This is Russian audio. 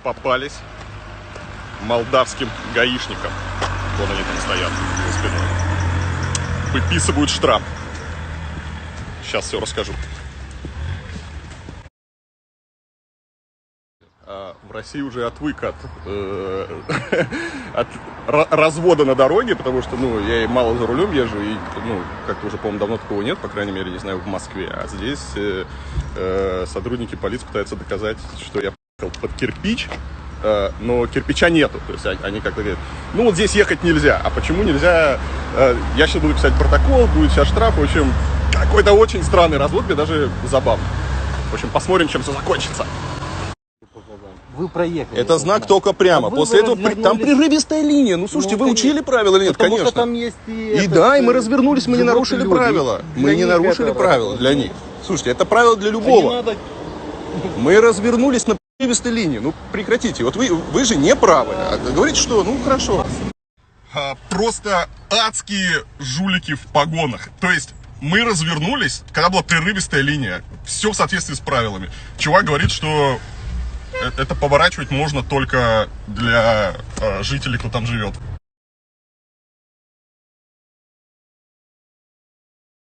попались молдавским гаишникам. Вот они там стоят за спиной. Выписывают штраф. Сейчас все расскажу. В России уже отвык от развода на дороге, потому что, я и мало за рулем езжу, и, как-то уже, по-моему, давно такого нет, по крайней мере, не знаю, в Москве. А здесь сотрудники полиции пытаются доказать, что я поехал под кирпич, но кирпича нету. То есть они как-то говорят, вот здесь ехать нельзя. А почему нельзя? Я сейчас буду писать протокол, будет сейчас штраф. В общем, какой-то очень странный развод, мне даже забавно. В общем, посмотрим, чем все закончится. Вы проехали. Это знак только прямо. После этого там прерывистая линия. Слушайте, вы учили правила или нет? Конечно. Что там есть и мы развернулись, мы не нарушили правила. Мы не нарушили правила для них. Слушайте, это правило для любого. Мы развернулись на прерывистой линии. Прекратите. Вот вы же не правы. А говорите, что, хорошо. Просто адские жулики в погонах. То есть мы развернулись, когда была прерывистая линия. Все в соответствии с правилами. Чувак говорит, что это поворачивать можно только для жителей, кто там живет.